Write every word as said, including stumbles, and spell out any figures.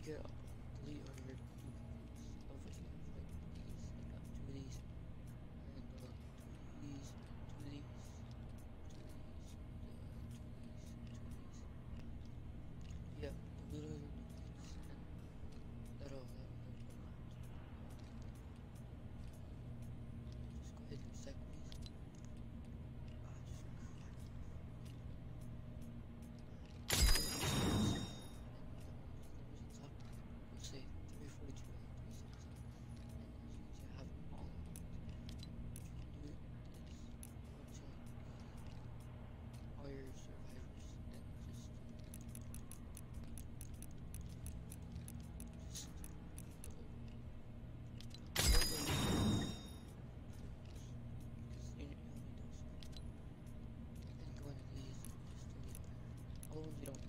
get delete all your duplicates of what you have, like these, like uh, two of these, and uh, two of these, two of these, two of these, uh, two of these, two of these. Yeah, delete all your duplicates, and that'll that'll help a lot. Just go ahead and recycle these. Ah, just crack them off. You'll say three forty-two and three seventeen, and as you can see, I have them all locked. What you can do is go to like all your survivors and just just uh, all the pretty much because you, you only need those. Then go into these and just delete all your all the ones you don't